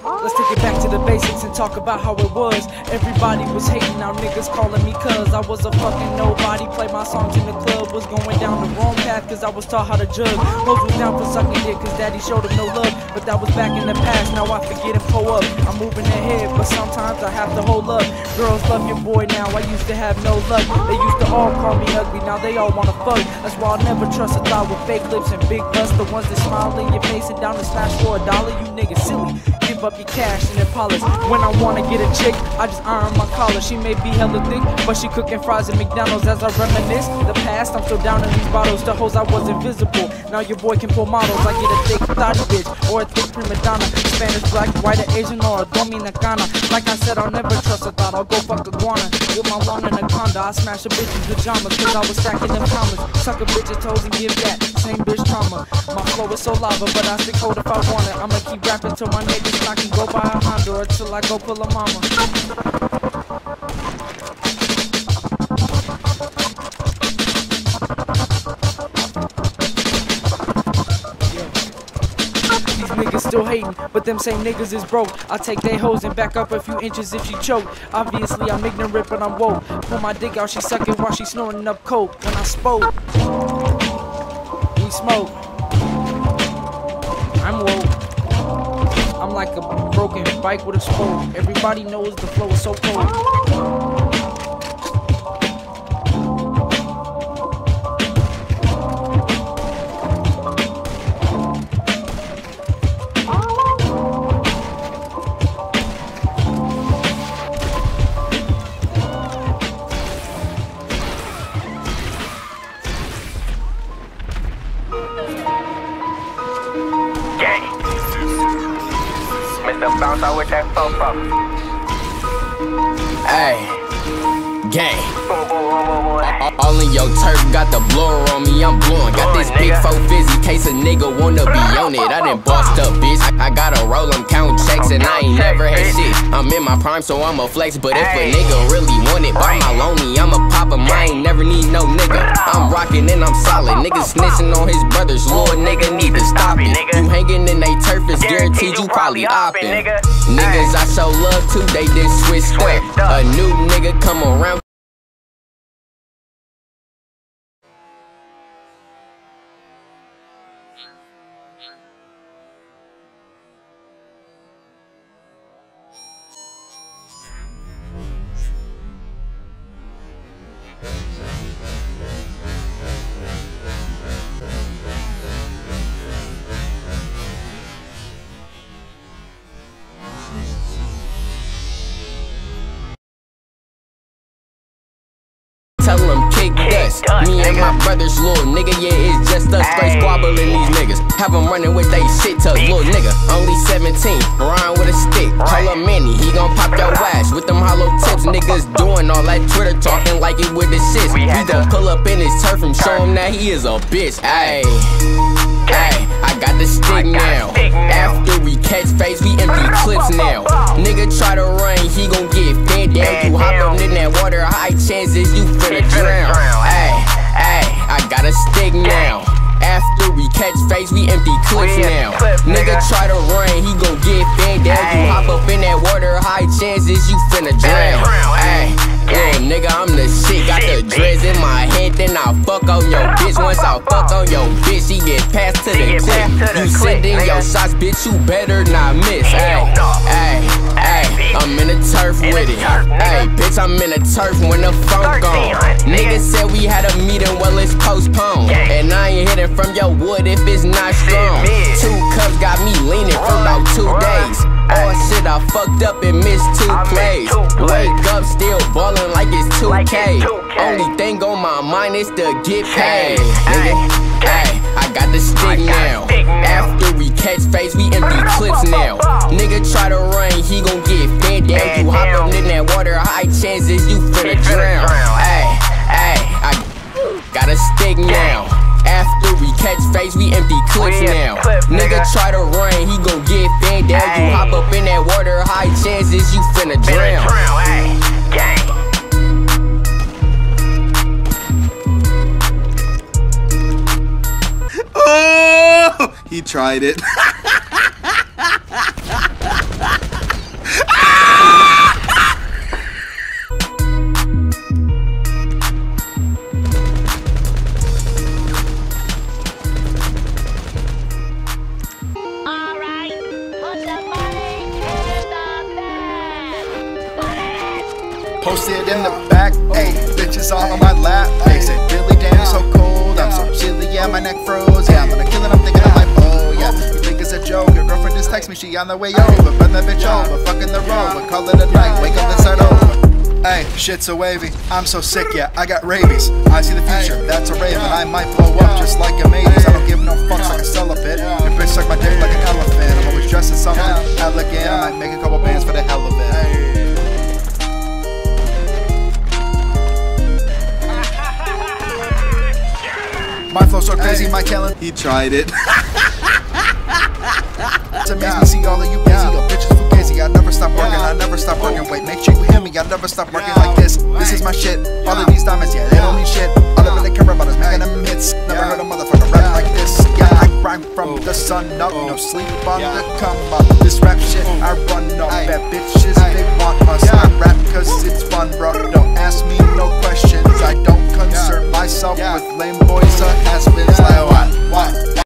Let's take it back to the basics and talk about how it was. Everybody was hating, now niggas calling me cuz I was a fucking nobody. Played my songs in the club, was going down the wrong path cause I was taught how to judge. Hoes was down for sucking dick cause daddy showed him no love. But that was back in the past, now I forget and pull up. I'm moving ahead, but sometimes I have to hold up. Girls love your boy now, I used to have no luck. They used to all call me ugly, now they all wanna fuck. That's why I'll never trust a thought with fake lips and big butts. The ones that smile in your face and down the smash for $1. You niggas silly, give up your cash and their polish. When I wanna get a chick, I just iron my collar. She may be hella thick, but she cooking fries at McDonald's. As I reminisce the past, I'm still down in these bottles. To hoes I was invisible, now your boy can pull models. I get a thick thotty bitch, or a thick prima donna. Spanish, black, white, or Asian, or a Dominicana. Like I said, I'll never trust a thought, I'll go fuck iguana. With my lawn anaconda, I smash a bitch's pajamas, cause I was stacking them commas. Suck a bitch's toes and give that same bitch trauma. My flow is so lava, but I stick cold if I want it. I'ma keep rapping till my niggas I can go buy a Honda, or till I go pull a mama. These niggas still hating, but them same niggas is broke. I take they hoes and back up a few inches if she choke. Obviously I'm ignorant, but I'm woke. Pull my dick out, she suck it while she snorting up coke. When I spoke, we smoke. I'm woke. I'm like a broken bike with a spoke. Everybody knows the flow is so cold. Mr. Bounce out with that fofo. Ay, gang. All in your turf, got the blower on me, I'm blowing. Got this big 450 case a nigga wanna be on it. I done bossed up, bitch. I got a roll, I'm counting checks, and I ain't never had shit. I'm in my prime, so I'm a flex. But if a nigga really want it, buy my lonely, I'ma pop him. I ain't never need no nigga. I'm rockin' and I'm solid. Niggas snitching on his brothers, Lord nigga need to stop it. You hanging in they turf, it's guaranteed you probably oppin'. Niggas I show love to, they did switch up. A new nigga come around. Tell them kick dust. Me and my brothers, little nigga, yeah, it's just us straight squabbling these niggas. Have them running with they shit to little nigga. Only 17, around with a stick. Call him Manny, he gon' pop your ass with them hollow tips. Niggas doing all that Twitter talking like it with the shits. He gon' pull up in his turf and show him that he is a bitch. Ayy, ayy, I got the stick now. After we catch face, we empty clips now. Nigga try to run, he gon' get fed down. You hop up in that water, high chances you finna drown. Ayy, ayy, I got a stick now. After we catch face, we empty clips now. Nigga try to run, he gon' get fed down. You hop up in that water, high chances you finna drown. Ayy, yeah, nigga, I'm the shit. Got the dreads in my head, then I'll fuck on your bitch. Once I fuck on your bitch, she get passed to the clip. You sending your shots, bitch, you better not miss. Ayy, ayy, ayy, I'm in the turf with it. Ayy, bitch, I'm in the turf when the phone gone. Niggas said we had a meeting, well, it's postponed. And I ain't hitting from your wood if it's not strong. 2 cups got me leaning for about 2 days. Oh shit, I fucked up and missed 2 plays. Wake up still ballin' like it's 2K. Only thing on my mind is to get paid. Nigga, ayy, I got the stick now. After we catch face, we empty clips now. Nigga try to run, he gon' get fed down. You hop up in that water, high chances you finna drown. Ayy, ayy, I got a stick now. After we catch face, we empty clips now. Nigga try to run, he gon' get fed down. You hop up in that water, high chances you finna drown. Oh, he tried it. Posted in the back, ayy, bitches all on my lap. They say, Billy, damn, so cold. I'm so chilly, yeah, my neck froze. Yeah, I'm gonna kill it, I'm thinking I'm like, oh, yeah. You think it's a joke? Your girlfriend just text me, she on the way over. Run that bitch over, fucking the road, but call it a night, wake up and start over. Hey, shit so wavy, I'm so sick, yeah, I got rabies. I see the future, that's a raven. I might blow up just like a maze. I don't give no fucks like a celibate. Your bitch suck my dick like an elephant. I'm always dressed in something elegant. I might make a couple bands for the hell of it. My flow so crazy, my calendar. He tried it. It's amazing to see all of you busy. Yo, bitches fugazi. I never stop working, I never stop working. Wait, make sure you hear me. I never stop working like this. This is my shit. All of these diamonds, yeah, they don't mean shit. All I really care about is making them hits. Never heard a motherfucker rap like this. Yeah, I grind from the sun up, no sleep on the come up. This rap shit, I run up. Bad bitches, they want us. I rap cause it's fun, bro. Don't ask me no questions. I don't concern myself with lame boys or has-beens. Like what?